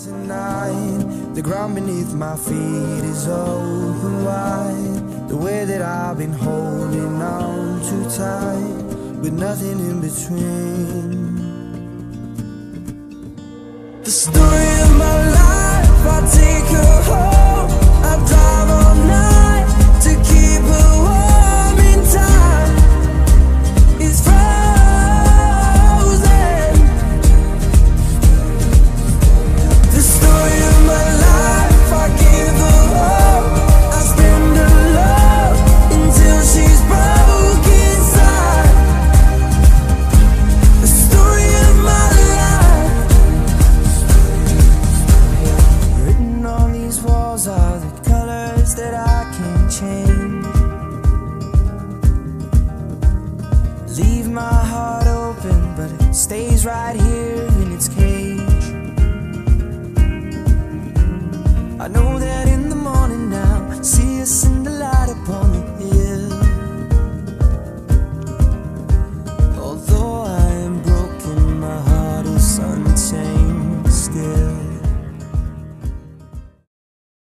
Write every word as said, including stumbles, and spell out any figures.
Tonight, the ground beneath my feet is open wide. The way that I've been holding on too tight, with nothing in between. The story of my life, I take her home, I drive all night to keep her warm in time. It's frozen. The story of my life, I give her hope, I spend her love until she's broke inside. The story of my life. Written on these walls are the colors that I can't change. Leave my heart open, but it stays right here in its cage. I know that in the morning now, see us in the light upon the hill. Although I am broken, my heart is untamed still.